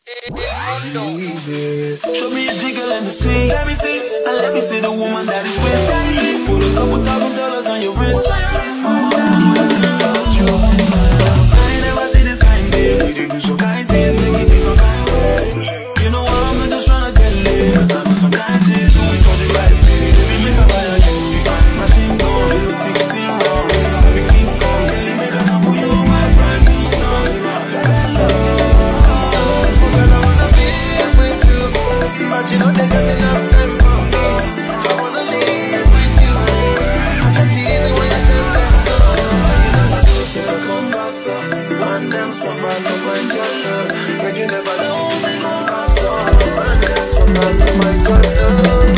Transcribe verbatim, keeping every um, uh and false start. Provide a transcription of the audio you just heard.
Show me your jigger, let me see. Let me see. And let me see the woman that is with. Put a couple thousand dollars on your wrist. I ain't never seen this kind, babe. Make you do some kind things, make it be some kind way. You know what, I'm not just tryna get lit. Cause I know some kind things, do it for the right thing. Baby, make a buy a jewelry. Machine guns, little sixteen rounds. Baby, keep on, baby, make a sample you my brand new song. But you know they got enough time for me. I wanna live with you. I can see the way I tell them no. You know, come pass up, and them suffer to find your love. But you never know me come pass up, and them suffer to find your love.